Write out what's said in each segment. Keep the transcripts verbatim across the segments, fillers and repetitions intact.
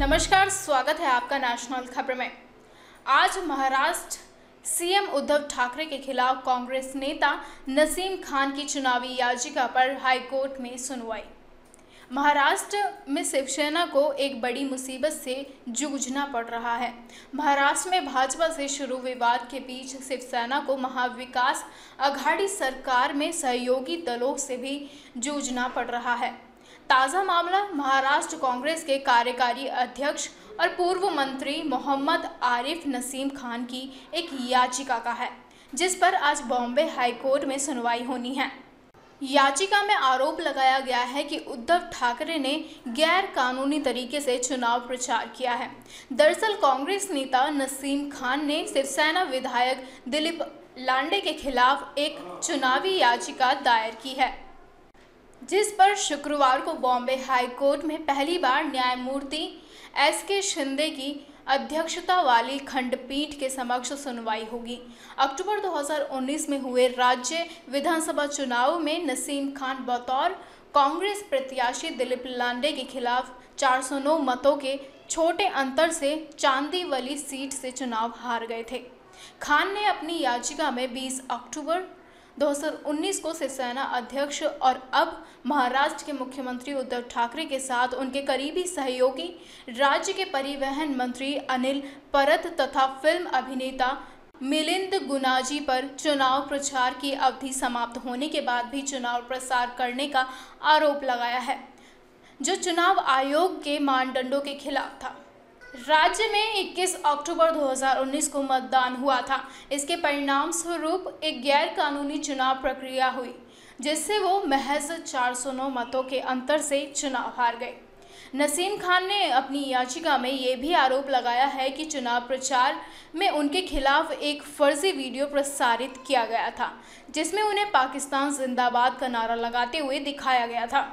नमस्कार, स्वागत है आपका नेशनल खबर में। आज महाराष्ट्र सीएम उद्धव ठाकरे के खिलाफ कांग्रेस नेता नसीम खान की चुनावी याचिका पर हाईकोर्ट में सुनवाई। महाराष्ट्र में शिवसेना को एक बड़ी मुसीबत से जूझना पड़ रहा है। महाराष्ट्र में भाजपा से शुरू विवाद के बीच शिवसेना को महाविकास आघाड़ी सरकार में सहयोगी दलों से भी जूझना पड़ रहा है। ताज़ा मामला महाराष्ट्र कांग्रेस के कार्यकारी अध्यक्ष और पूर्व मंत्री मोहम्मद आरिफ नसीम खान की एक याचिका का है, जिस पर आज बॉम्बे हाईकोर्ट में सुनवाई होनी है। याचिका में आरोप लगाया गया है कि उद्धव ठाकरे ने गैर कानूनी तरीके से चुनाव प्रचार किया है। दरअसल कांग्रेस नेता नसीम खान ने शिवसेना विधायक दिलीप लांडे के खिलाफ एक चुनावी याचिका दायर की है, जिस पर शुक्रवार को बॉम्बे हाई कोर्ट में पहली बार न्यायमूर्ति एस के शिंदे की अध्यक्षता वाली खंडपीठ के समक्ष सुनवाई होगी। अक्टूबर दो हज़ार उन्नीस में हुए राज्य विधानसभा चुनाव में नसीम खान बतौर कांग्रेस प्रत्याशी दिलीप लांडे के खिलाफ चार सौ नौ मतों के छोटे अंतर से चांदीवली सीट से चुनाव हार गए थे। खान ने अपनी याचिका में बीस अक्टूबर दो हज़ार उन्नीस को शिवसेना अध्यक्ष और अब महाराष्ट्र के मुख्यमंत्री उद्धव ठाकरे के साथ उनके करीबी सहयोगी राज्य के परिवहन मंत्री अनिल परब तथा फिल्म अभिनेता मिलिंद गुनाजी पर चुनाव प्रचार की अवधि समाप्त होने के बाद भी चुनाव प्रसार करने का आरोप लगाया है, जो चुनाव आयोग के मानदंडों के खिलाफ था। राज्य में इक्कीस अक्टूबर दो हज़ार उन्नीस को मतदान हुआ था। इसके परिणाम स्वरूप एक गैर कानूनी चुनाव प्रक्रिया हुई, जिससे वो महज चार सौ नौ मतों के अंतर से चुनाव हार गए। नसीम खान ने अपनी याचिका में ये भी आरोप लगाया है कि चुनाव प्रचार में उनके खिलाफ एक फर्जी वीडियो प्रसारित किया गया था, जिसमें उन्हें पाकिस्तान जिंदाबाद का नारा लगाते हुए दिखाया गया था।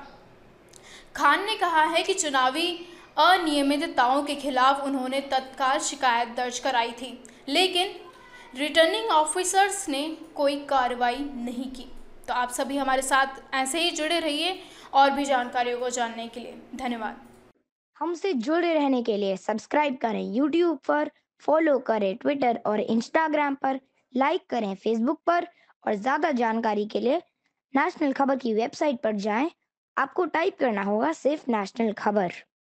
खान ने कहा है कि चुनावी अनियमितताओं के खिलाफ उन्होंने तत्काल शिकायत दर्ज कराई थी, लेकिन रिटर्निंग ऑफिसर्स ने कोई कार्रवाई नहीं की। तो आप सभी हमारे साथ ऐसे ही जुड़े रहिए और भी जानकारियों को जानने के लिए। धन्यवाद। हमसे जुड़े रहने के लिए सब्सक्राइब करें यूट्यूब पर, फॉलो करें ट्विटर और इंस्टाग्राम पर, लाइक करें फेसबुक पर और ज़्यादा जानकारी के लिए नेशनल खबर की वेबसाइट पर जाएं। आपको टाइप करना होगा सिर्फ नेशनल खबर।